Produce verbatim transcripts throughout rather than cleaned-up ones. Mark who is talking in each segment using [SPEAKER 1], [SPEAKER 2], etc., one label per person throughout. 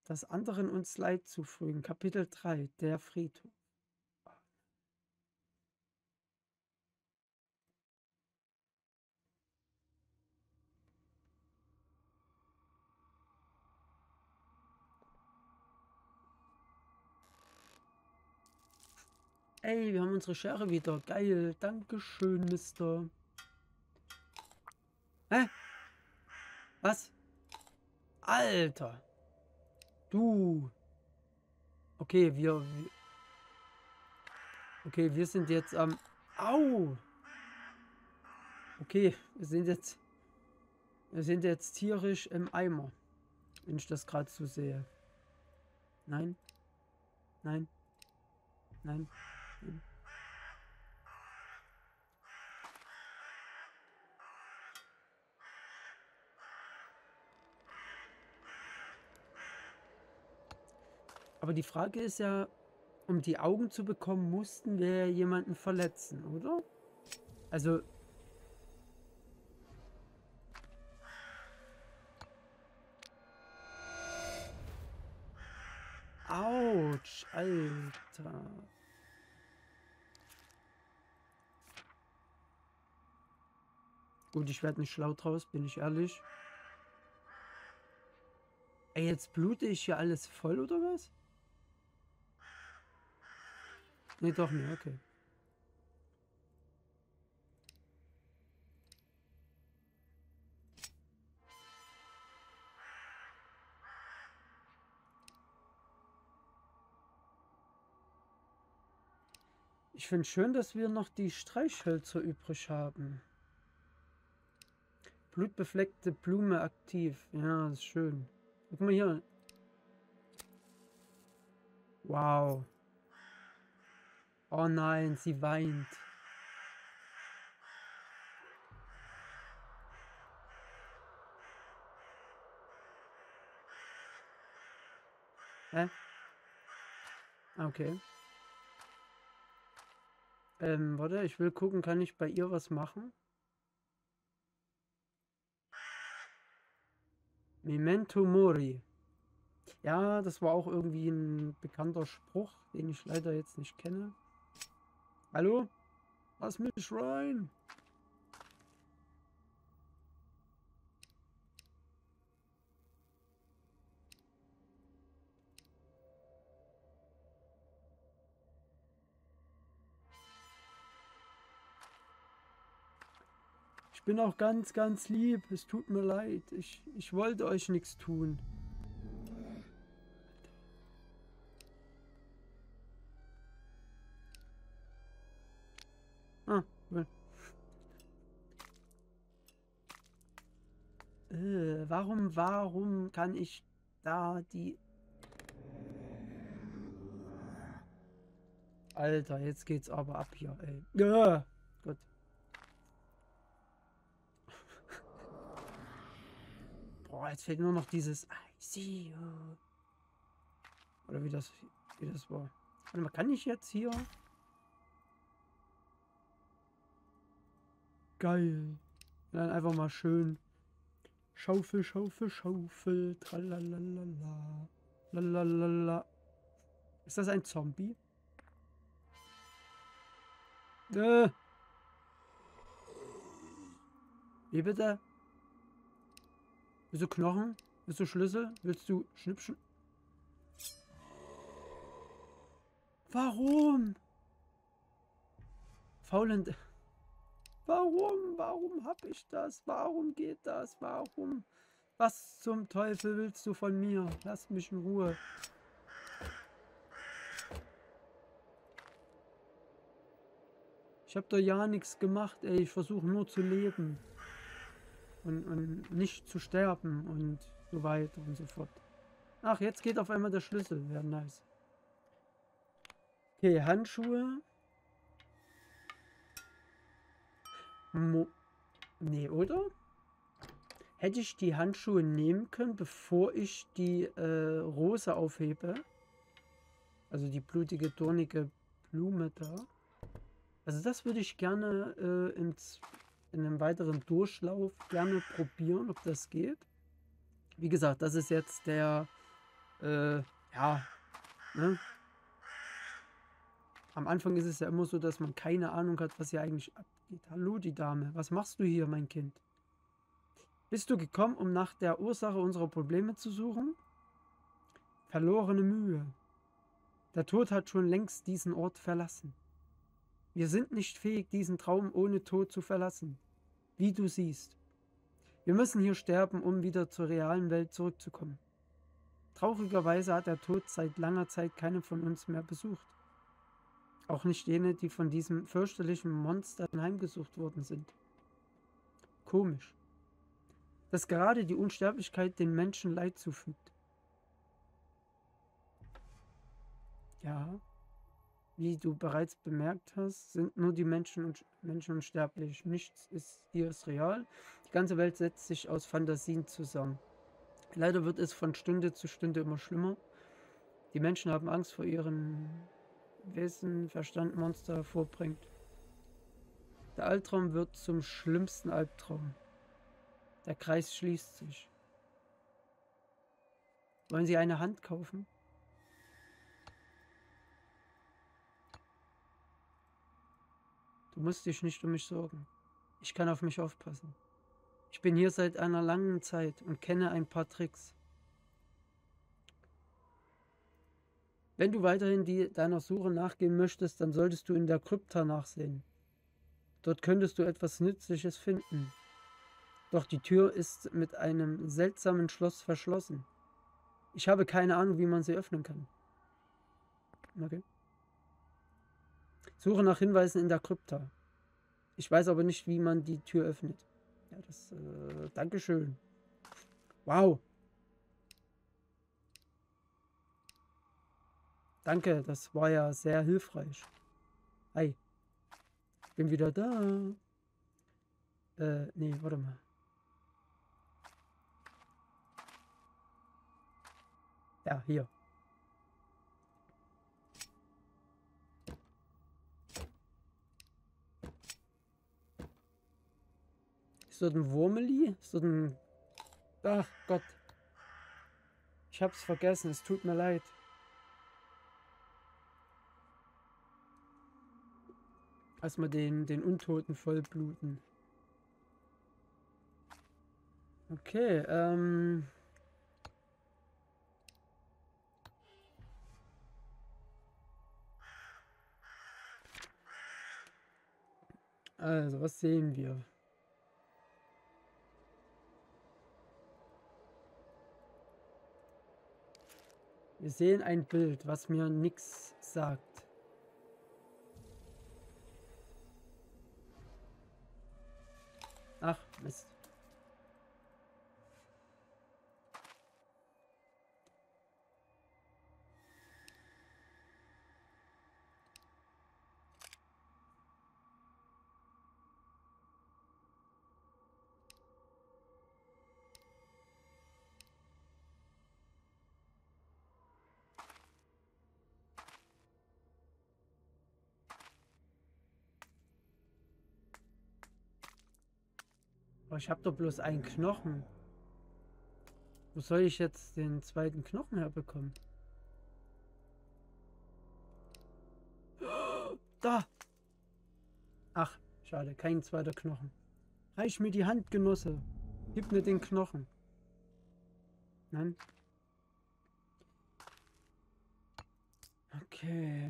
[SPEAKER 1] Das anderen uns Leid zufügen. Kapitel drei. Der Friedhof. Ey, wir haben unsere Schere wieder. Geil. Dankeschön, Mister. Hä? Was? Alter. Du. Okay, wir... wir okay, wir sind jetzt am... Au! Okay, wir sind jetzt... Wir sind jetzt tierisch im Eimer. Wenn ich das gerade so sehe. Nein. Nein. Nein. Nein. Aber die Frage ist ja, um die Augen zu bekommen, mussten wir jemanden verletzen, oder? Also... Autsch, Alter. Gut, ich werde nicht schlau draus, bin ich ehrlich. Ey, jetzt blute ich hier alles voll, oder was? Nee, doch nicht, okay. Ich finde schön, dass wir noch die Streichhölzer übrig haben. Blutbefleckte Blume aktiv. Ja, das ist schön. Guck mal hier. Wow. Oh nein, sie weint. Hä? Okay. Ähm, warte, ich will gucken, kann ich bei ihr was machen? Memento Mori. Ja, das war auch irgendwie ein bekannter Spruch, den ich leider jetzt nicht kenne. Hallo? Lass mich rein! Ich bin auch ganz, ganz lieb. Es tut mir leid. Ich, ich wollte euch nichts tun. Ah, cool. Äh, warum, warum kann ich da die... Alter, jetzt geht's aber ab hier, ey. Ja, Gott. Boah, jetzt fehlt nur noch dieses I see you. Oder wie das, wie das war. Warte mal, kann ich jetzt hier... Geil. Dann einfach mal schön. Schaufel, Schaufel, Schaufel. Tralalala. Lalalala. Ist das ein Zombie? Äh. Wie bitte? Willst du Knochen? Willst du Schlüssel? Willst du Schnippschen? Warum? Faulend. Warum? Warum hab ich das? Warum geht das? Warum? Was zum Teufel willst du von mir? Lass mich in Ruhe. Ich hab doch ja nichts gemacht, ey. Ich versuche nur zu leben. Und, und nicht zu sterben und so weiter und so fort. Ach, jetzt geht auf einmal der Schlüssel. Wäre nice. Okay, Handschuhe. Mo nee, oder? Hätte ich die Handschuhe nehmen können, bevor ich die äh, Rose aufhebe? Also die blutige, dornige Blume da. Also das würde ich gerne äh, ins, in einem weiteren Durchlauf gerne probieren, ob das geht. Wie gesagt, das ist jetzt der Äh, ja, ne? Am Anfang ist es ja immer so, dass man keine Ahnung hat, was hier eigentlich abgeht. Hallo, die Dame. Was machst du hier, mein Kind? Bist du gekommen, um nach der Ursache unserer Probleme zu suchen? Verlorene Mühe. Der Tod hat schon längst diesen Ort verlassen. Wir sind nicht fähig, diesen Traum ohne Tod zu verlassen. Wie du siehst. Wir müssen hier sterben, um wieder zur realen Welt zurückzukommen. Traurigerweise hat der Tod seit langer Zeit keinen von uns mehr besucht. Auch nicht jene, die von diesem fürchterlichen Monster heimgesucht worden sind. Komisch, dass gerade die Unsterblichkeit den Menschen Leid zufügt. Ja, wie du bereits bemerkt hast, sind nur die Menschen, und Menschen unsterblich. Nichts ist hier ist real. Die ganze Welt setzt sich aus Fantasien zusammen. Leider wird es von Stunde zu Stunde immer schlimmer. Die Menschen haben Angst vor ihrem Wesen, Verstand, Monster hervorbringt. Der Albtraum wird zum schlimmsten Albtraum. Der Kreis schließt sich. Wollen Sie eine Hand kaufen? Du musst dich nicht um mich sorgen. Ich kann auf mich aufpassen. Ich bin hier seit einer langen Zeit und kenne ein paar Tricks. Wenn du weiterhin die, deiner Suche nachgehen möchtest, dann solltest du in der Krypta nachsehen. Dort könntest du etwas Nützliches finden. Doch die Tür ist mit einem seltsamen Schloss verschlossen. Ich habe keine Ahnung, wie man sie öffnen kann. Okay. Suche nach Hinweisen in der Krypta. Ich weiß aber nicht, wie man die Tür öffnet. Ja, das, äh, Dankeschön. Wow. Danke, das war ja sehr hilfreich. Hi. Ich bin wieder da. Äh, nee, warte mal. Ja, hier. Ist dort ein Wurmeli? Ist dort ein... Ach Gott. Ich hab's vergessen, es tut mir leid. Erstmal den, den Untoten vollbluten. Okay, ähm... Also, was sehen wir? Wir sehen ein Bild, was mir nichts sagt. Ach, Mist. Aber ich habe doch bloß einen Knochen. Wo soll ich jetzt den zweiten Knochen herbekommen? Da! Ach, schade, kein zweiter Knochen. Reich mir die Hand, Genosse. Gib mir den Knochen. Nein? Okay.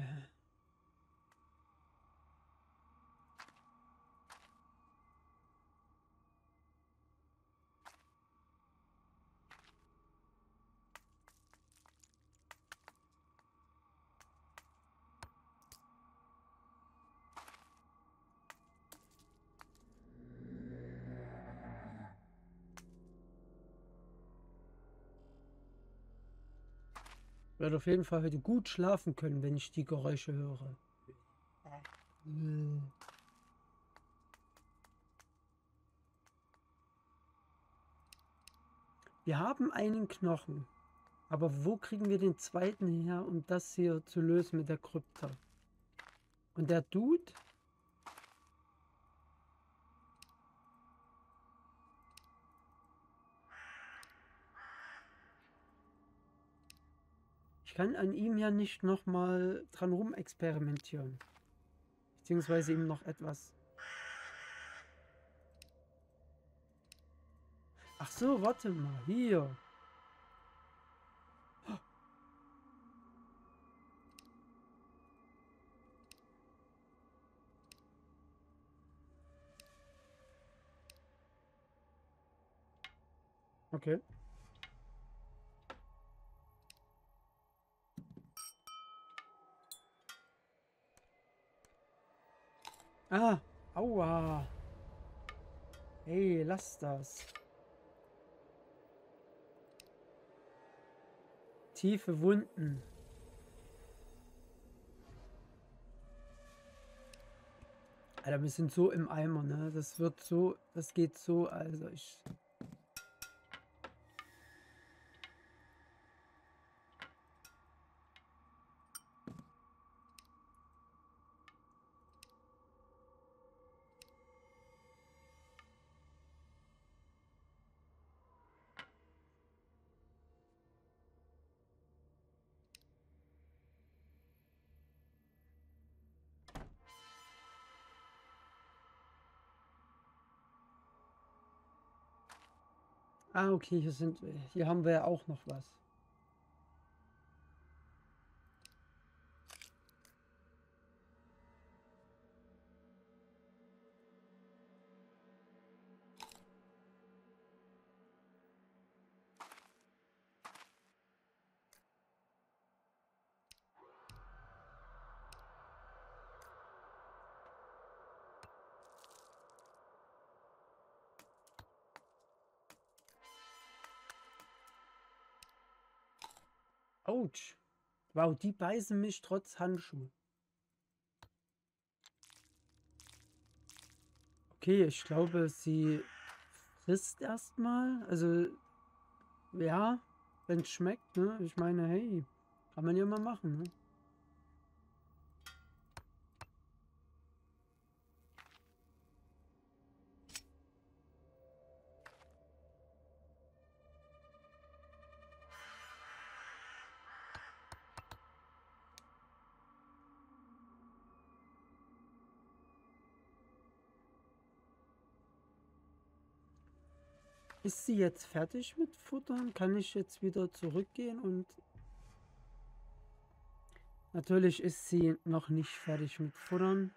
[SPEAKER 1] Ich werde auf jeden Fall heute gut schlafen können, wenn ich die Geräusche höre. Wir haben einen Knochen. Aber wo kriegen wir den zweiten her, um das hier zu lösen mit der Krypta? Und der Dude? Ich kann an ihm ja nicht nochmal dran rumexperimentieren. Beziehungsweise ihm noch etwas. Ach so, warte mal. Hier. Okay. Ah, aua. Hey, lass das. Tiefe Wunden. Alter, wir sind so im Eimer, ne? Das wird so, das geht so, also ich... Ah, okay, hier sind, hier haben wir ja auch noch was. Autsch. Wow, die beißen mich trotz Handschuh. Okay, ich glaube, sie frisst erstmal. Also, ja, wenn es schmeckt, ne? Ich meine, hey, kann man ja mal machen, ne? Ist sie jetzt fertig mit Futtern? Kann ich jetzt wieder zurückgehen und... Natürlich ist sie noch nicht fertig mit Futtern.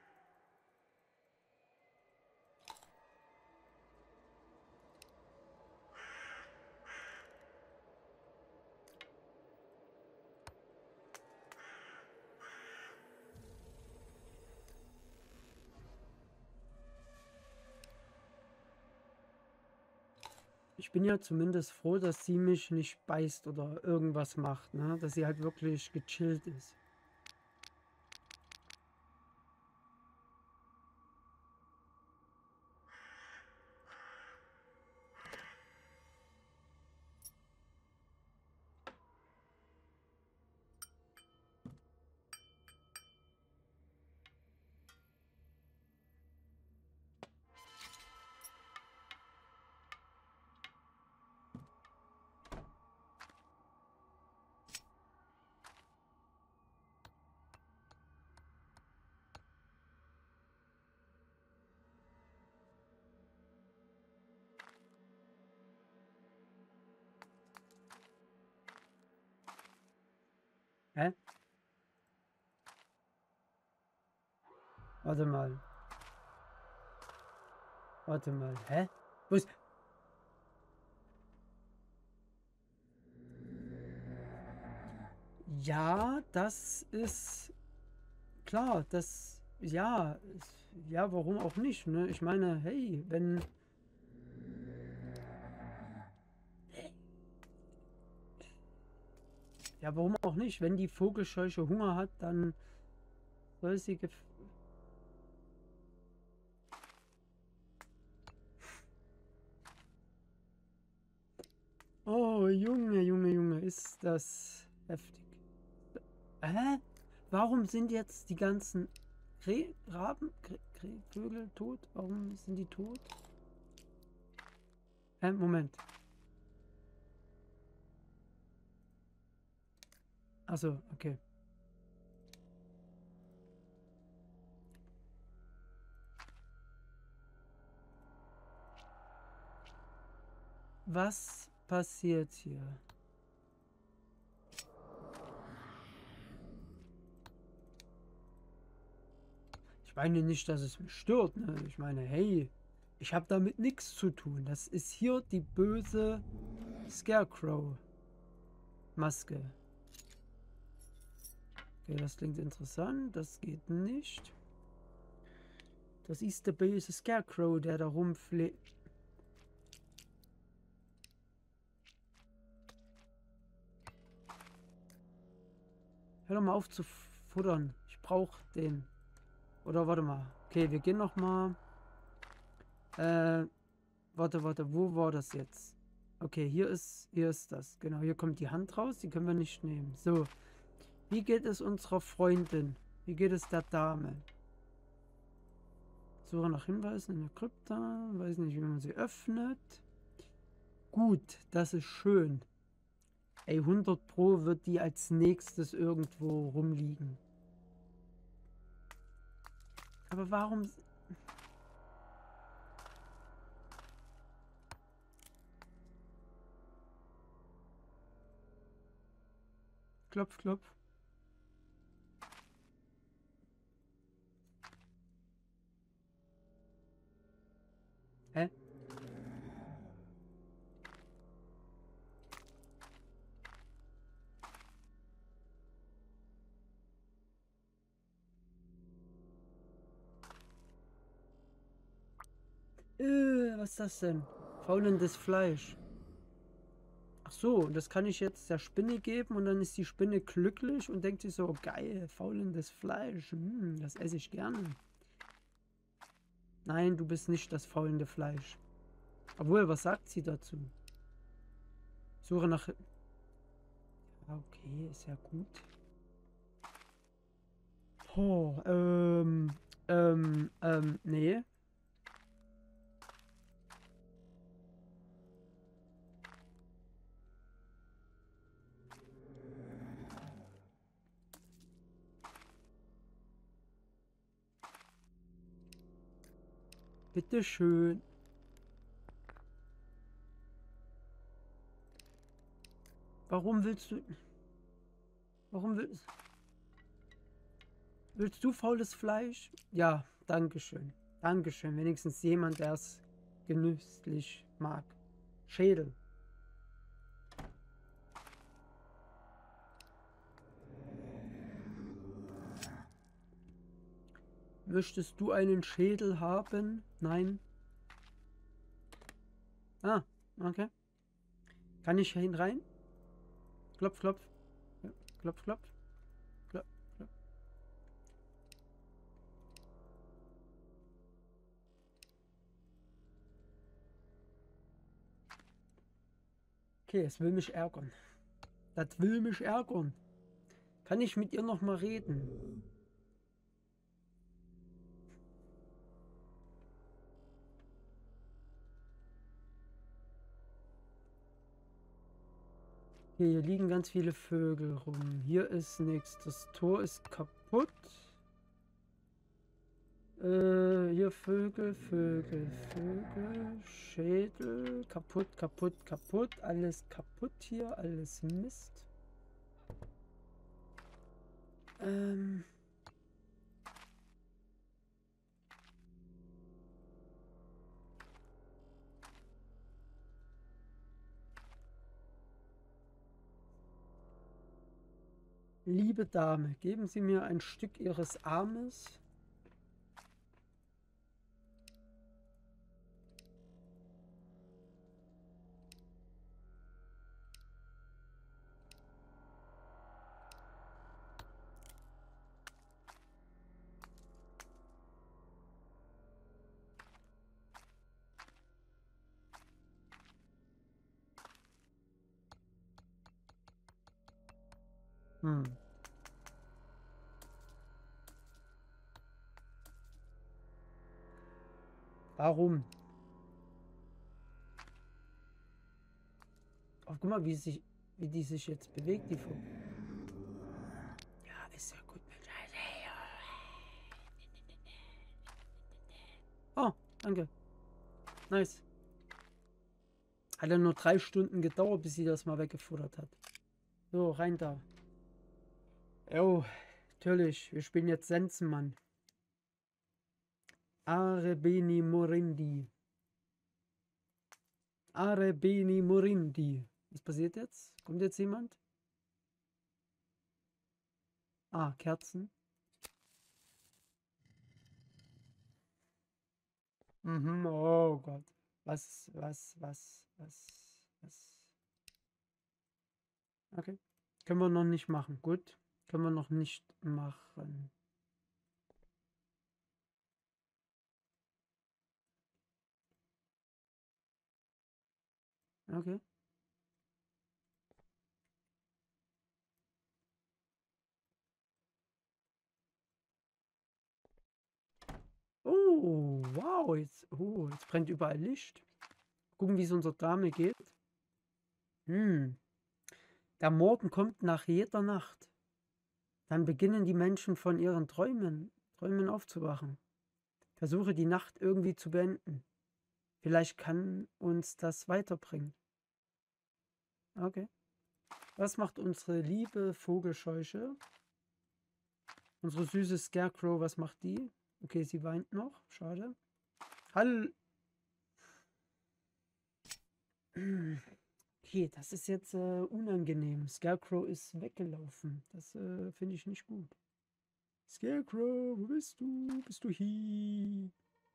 [SPEAKER 1] Ich bin ja zumindest froh, dass sie mich nicht beißt oder irgendwas macht, ne? Dass sie halt wirklich gechillt ist. Hä? Warte mal. Warte mal. Hä? Wo ist... Ja, das ist klar. Das... Ja. ist- Ja, warum auch nicht, ne? Ich meine, hey, wenn... Ja, warum auch nicht? Wenn die Vogelscheuche Hunger hat, dann soll sie... gef- Oh, Junge, Junge, Junge, ist das heftig. Hä? Warum sind jetzt die ganzen Kre Raben, Kre Kre Vögel tot? Warum sind die tot? Hä, Moment. Achso, okay. Was passiert hier? Ich meine nicht, dass es mich stört, ne? Ich meine, hey, ich habe damit nichts zu tun. Das ist hier die böse Scarecrow-Maske. Okay, das klingt interessant. Das geht nicht. Das ist der böse Scarecrow, der da rumfliegt. Hör doch mal auf zu futtern. Ich brauche den. Oder warte mal. Okay, wir gehen noch mal. Äh, warte, warte. Wo war das jetzt? Okay, hier ist, hier ist das. Genau, hier kommt die Hand raus. Die können wir nicht nehmen. So. Wie geht es unserer Freundin? Wie geht es der Dame? Suche nach Hinweisen in der Krypta. Weiß nicht, wie man sie öffnet. Gut, das ist schön. Ey, hundert Pro wird die als nächstes irgendwo rumliegen. Aber warum... Klopf, klopf. Hä? Äh, was ist das denn? Faulendes Fleisch. Ach so, das kann ich jetzt der Spinne geben und dann ist die Spinne glücklich und denkt sich so, geil, faulendes Fleisch, hm, das esse ich gerne. Nein, du bist nicht das faulende Fleisch. Obwohl, was sagt sie dazu? Suche nach... Ja, okay, ist ja gut. Oh, ähm, ähm, ähm, nee. Bitteschön. Warum willst du... Warum willst... Willst du faules Fleisch? Ja, dankeschön. Dankeschön. Wenigstens jemand, der es genüsslich mag. Schädel. Möchtest du einen Schädel haben? Nein. Ah, okay. Kann ich hin rein? Klopf, klopf. Ja, klopf, klopf. Klopf, klopf. Okay, es will mich ärgern. Das will mich ärgern. Kann ich mit ihr noch mal reden? Okay, hier liegen ganz viele Vögel rum. Hier ist nichts. Das Tor ist kaputt. Äh, hier Vögel, Vögel, Vögel, Schädel, kaputt, kaputt, kaputt, alles kaputt hier, alles Mist. Ähm. Liebe Dame, geben Sie mir ein Stück Ihres Armes. Hm. Warum? Oh, guck mal, wie sich, wie die sich jetzt bewegt, die Vogel. ist ja gut. Oh, danke. Nice. Hat ja nur drei Stunden gedauert, bis sie das mal weggefuttert hat. So, rein da. Jo, natürlich. Wir spielen jetzt Sensenmann. Arebeni Morindi. Arebeni Morindi. Was passiert jetzt? Kommt jetzt jemand? Ah, Kerzen. Mhm, oh Gott. Was, was, was, was, was. Okay. Können wir noch nicht machen. Gut. Können wir noch nicht machen. Okay. Oh, wow. Jetzt, oh, jetzt brennt überall Licht. Gucken, wie es unserer Dame geht. Hm. Der Morgen kommt nach jeder Nacht. Dann beginnen die Menschen von ihren Träumen, Träumen aufzuwachen. Versuche die Nacht irgendwie zu beenden. Vielleicht kann uns das weiterbringen. Okay. Was macht unsere liebe Vogelscheuche? Unsere süße Scarecrow, was macht die? Okay, sie weint noch. Schade. Hall. Okay, das ist jetzt äh, unangenehm. Scarecrow ist weggelaufen. Das äh, finde ich nicht gut. Scarecrow, wo bist du? Bist du hier?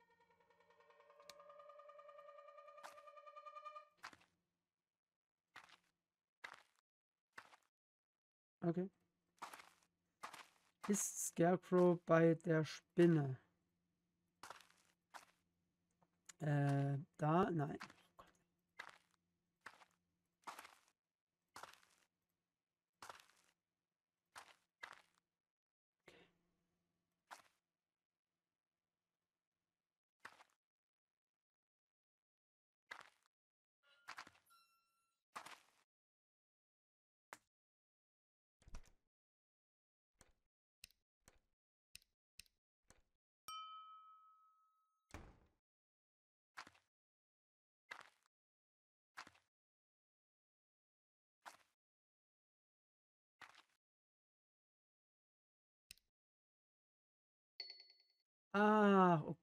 [SPEAKER 1] Okay. Ist Scarecrow bei der Spinne? Äh, da? Nein. Ah, okay.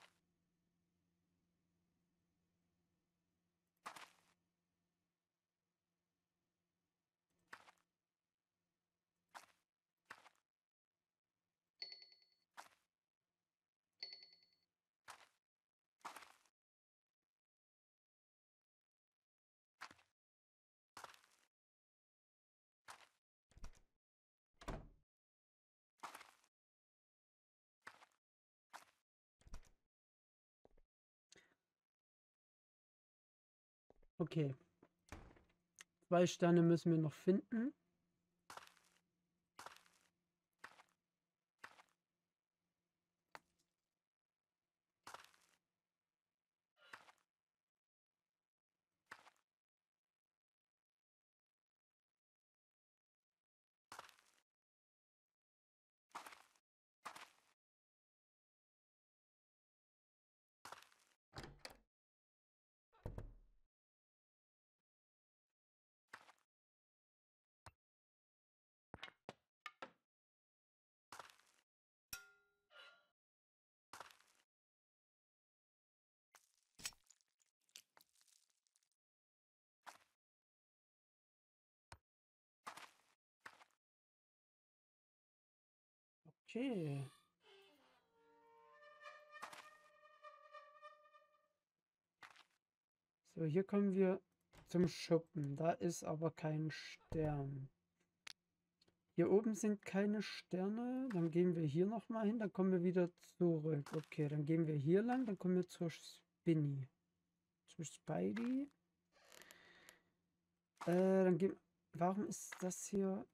[SPEAKER 1] Okay. Zwei Sterne müssen wir noch finden. Okay. So, hier kommen wir zum Schuppen. Da ist aber kein Stern. Hier oben sind keine Sterne. Dann gehen wir hier nochmal hin. Dann kommen wir wieder zurück. Okay, dann gehen wir hier lang. Dann kommen wir zur Spinny. Zur Spidey. Äh, dann gehen... Warum ist das hier...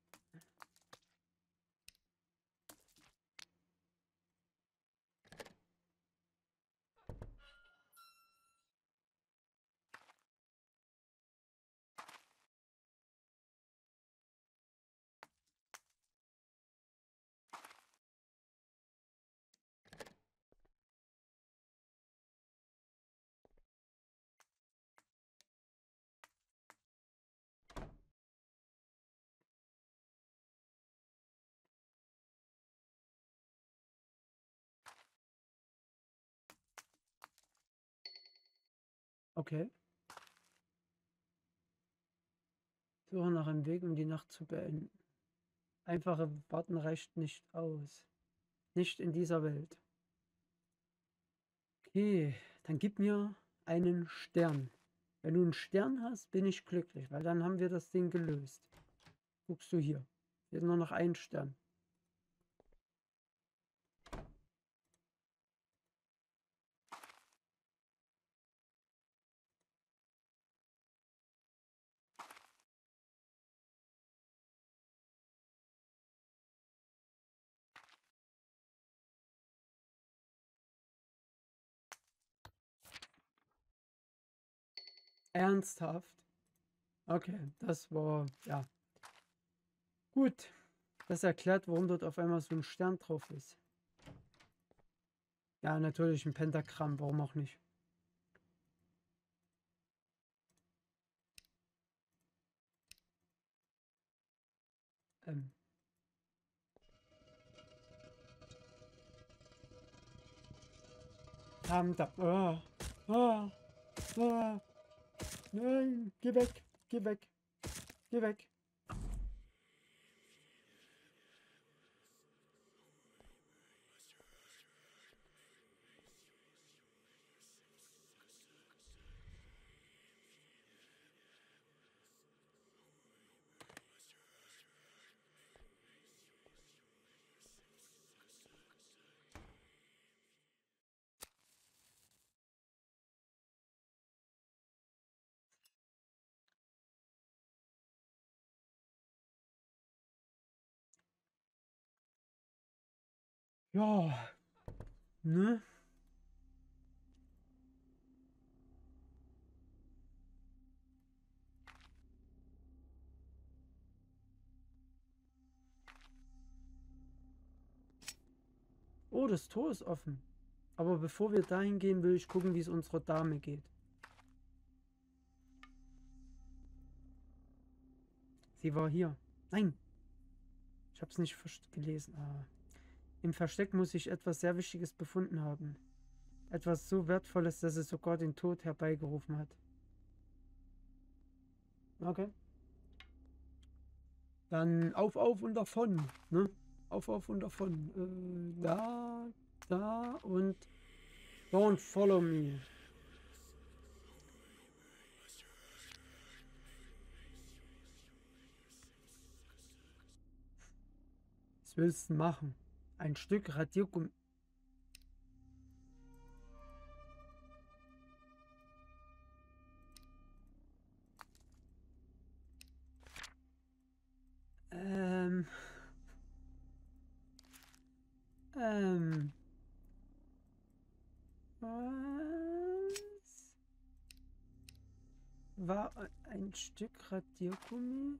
[SPEAKER 1] Okay. Suche nach einem Weg, um die Nacht zu beenden. Einfache Warten reicht nicht aus. Nicht in dieser Welt. Okay, dann gib mir einen Stern. Wenn du einen Stern hast, bin ich glücklich, weil dann haben wir das Ding gelöst. Guckst du hier. Hier ist nur noch ein Stern. Ernsthaft? Okay, das war, ja. Gut. Das erklärt, warum dort auf einmal so ein Stern drauf ist. Ja, natürlich ein Pentagramm, warum auch nicht. Ähm. Haben da. Ah, ah, ah. Nein, geh weg, geh weg, geh weg. Ja, ne? Oh, das Tor ist offen. Aber bevor wir dahin gehen, will ich gucken, wie es unserer Dame geht. Sie war hier. Nein! Ich habe es nicht gelesen. Ah. Im Versteck muss ich etwas sehr Wichtiges befunden haben. Etwas so Wertvolles, dass es sogar den Tod herbeigerufen hat. Okay. Dann auf, auf und davon. Ne? Auf, auf und davon. Äh, da, da und don't follow me. Was willst du machen? Ein Stück Radiergummi. Ähm. Ähm. Was? War ein Stück Radiergummi?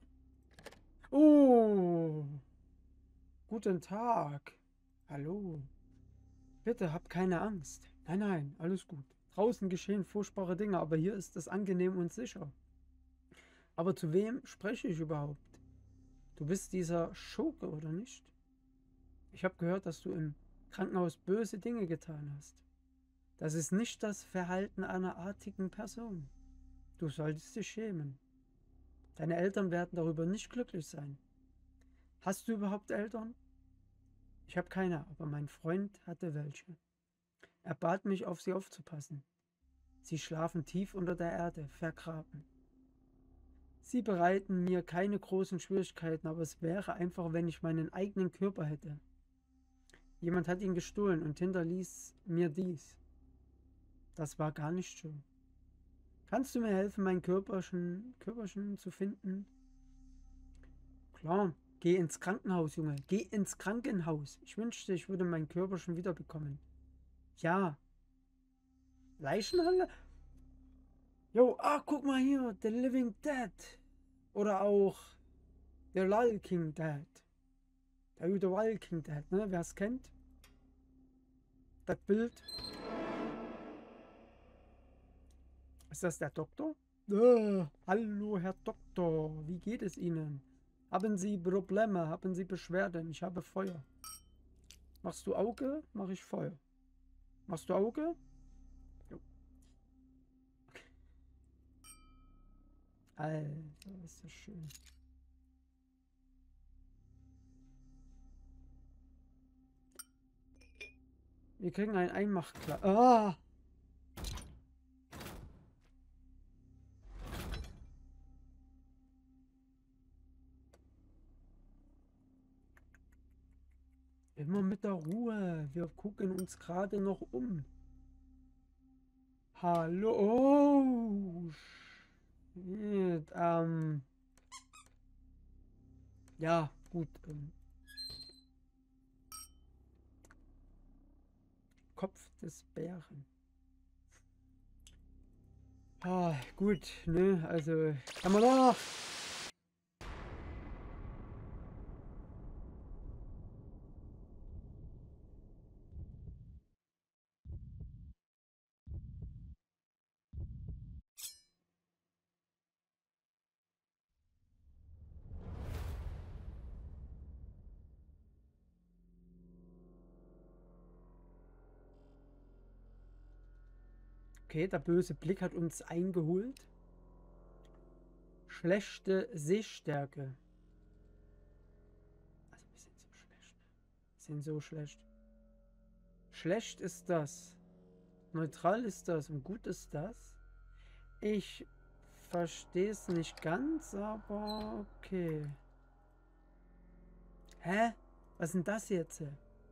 [SPEAKER 1] Oh! Guten Tag. Hallo. Bitte habt keine Angst. Nein, nein, alles gut. Draußen geschehen furchtbare Dinge, aber hier ist es angenehm und sicher. Aber zu wem spreche ich überhaupt? Du bist dieser Schurke, oder nicht? Ich habe gehört, dass du im Krankenhaus böse Dinge getan hast. Das ist nicht das Verhalten einer artigen Person. Du solltest dich schämen. Deine Eltern werden darüber nicht glücklich sein. Hast du überhaupt Eltern? Ich habe keine, aber mein Freund hatte welche. Er bat mich, auf sie aufzupassen. Sie schlafen tief unter der Erde, vergraben. Sie bereiten mir keine großen Schwierigkeiten, aber es wäre einfach, wenn ich meinen eigenen Körper hätte. Jemand hat ihn gestohlen und hinterließ mir dies. Das war gar nicht schön. Kannst du mir helfen, mein Körperchen, Körperchen zu finden? Klar, geh ins Krankenhaus, Junge. Geh ins Krankenhaus. Ich wünschte, ich würde mein Körperchen wiederbekommen. Ja. Leichenhalle? Jo, ach, guck mal hier. The Living Dead. Oder auch The Walking Dead. Der gute Walking Dead, ne? Wer es kennt? Das Bild. Ist das der Doktor? Äh, hallo, Herr Doktor. Wie geht es Ihnen? Haben Sie Probleme? Haben Sie Beschwerden? Ich habe Feuer. Machst du Auge? Mache ich Feuer. Machst du Auge? Jo. Alter, ist das schön. Wir kriegen ein Einmachkleid. Ah! Immer mit der Ruhe. Wir gucken uns gerade noch um. Hallo. Oh, shit. Ähm. Ja, gut. Ähm. Kopf des Bären. Ah, gut, ne? Also, kann man doch. Okay, der böse Blick hat uns eingeholt. Schlechte Sehstärke. Also wir sind so schlecht. Wir sind so schlecht. Schlecht ist das. Neutral ist das und gut ist das. Ich verstehe es nicht ganz, aber okay. Hä? Was ist denn das jetzt?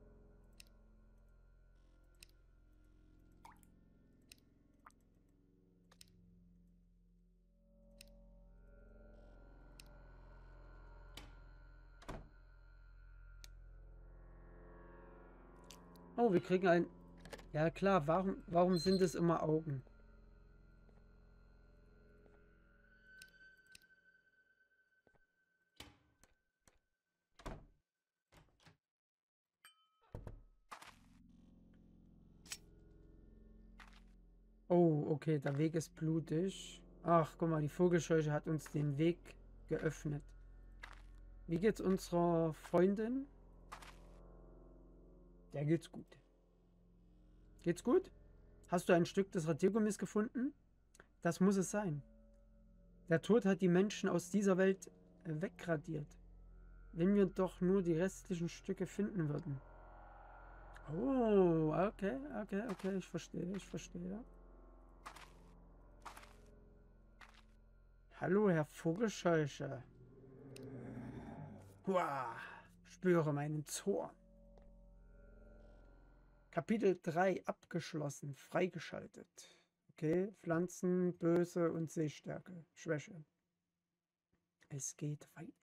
[SPEAKER 1] Oh, wir kriegen ein... Ja klar, warum, warum sind es immer Augen? Oh, okay, der Weg ist blutig. Ach, guck mal, die Vogelscheuche hat uns den Weg geöffnet. Wie geht's unserer Freundin? Der geht's gut. Geht's gut? Hast du ein Stück des Radiergummis gefunden? Das muss es sein. Der Tod hat die Menschen aus dieser Welt äh, wegradiert. Wenn wir doch nur die restlichen Stücke finden würden. Oh, okay, okay, okay, ich verstehe, ich verstehe. Hallo, Herr Vogelscheuche. Hua, spüre meinen Zorn. Kapitel drei abgeschlossen, freigeschaltet. Okay, Pflanzen, Böse und Sehstärke, Schwäche. Es geht weiter.